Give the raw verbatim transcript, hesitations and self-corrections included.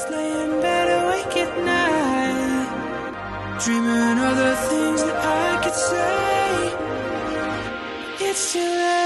Just lay in bed awake at night, dreaming of the things that I could say. It's too late.